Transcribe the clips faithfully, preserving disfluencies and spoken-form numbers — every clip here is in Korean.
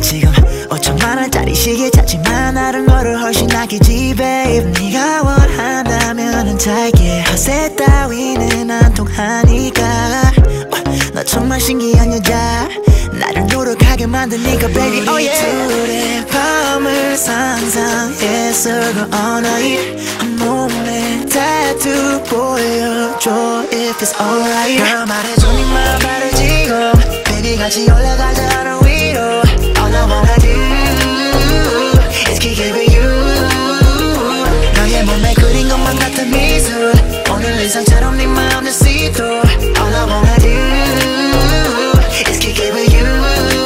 지금 오천만 원짜리 시계 찾지만 다른 거를 훨씬 아끼지 babe. 네가 원한다면은 잘게 허세 따위는 안 통하니까. 너 정말 신기한 여자 나를 노력하게 만드니까 baby oh yeah. 둘의 밤을 상상했어 그 언어일 한 몸에 tattoo 보여줘 if it's alright. 나 말해줘 네 맘 바로 지금 baby 같이 올라가자 하늘 위로. All I wanna do is kick it with you. 너의 몸에 그린 것만 같은 미술 오늘 의상처럼 네 마음을 see through. All I wanna do is kick it with you.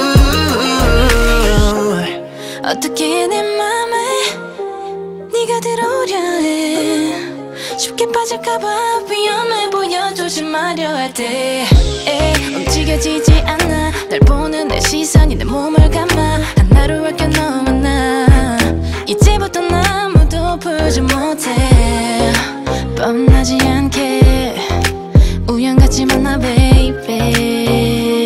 어떻게 내 맘에 네가 들어오려 해. 쉽게 빠질까봐 위험해 보여 조심하려 할 때 움직여지지 않아. 널 보는 내 시선이 내 몸을 감아. 하나로 아껴 너와 나 이제부터 나 아무도 풀지 못해. 뻔하지 않게 우연 같지만 나 baby.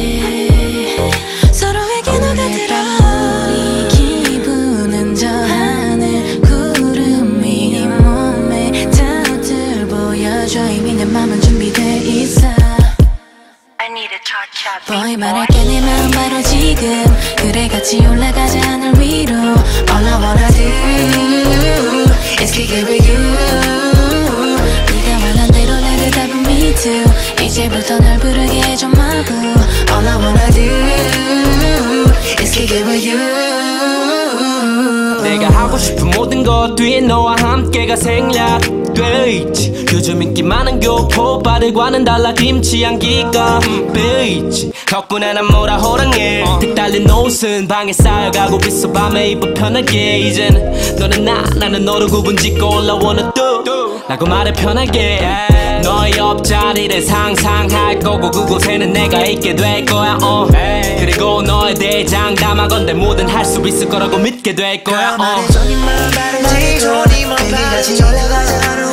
서로에게 녹아들어 우리 기분은 저 하늘 구름이 네 몸에 타오들 보여줘. 이미 내 맘은 준비돼 있어. Boy 말할게 내 마음 바로 지금 그래 같이 올라가자 하늘 위로. All I wanna do is kick it with you. 네가 원한 대로 나를 답은 me too. 이제부터 널 부르게 해줘 my boo. All I wanna do is kick it with you. 내가 하고 싶은 모든 것 뒤에 너와 함께가 생략돼 있지. 요즘 인기 많은 교포빠들과는 달라 김치 향기가 베이지. 덕분에 난 뭐라 호랑해. 득 달린 옷은 방에 쌓여가고 있어. 밤에 입어 편하게. 이제는 너는 나 나는 너로 구분짓고 all I wanna do 라고 말해 편하게. 너의 옆자리를 상상할 거고 그곳에는 내가 있게 될 거야. 어. 그리고 너에 대해 장담하건대 뭐든 할 수 있을 거라고 믿게 될 거야. 어. 말해줘 네 맘 바로 지금 baby 같이 올라가자 하루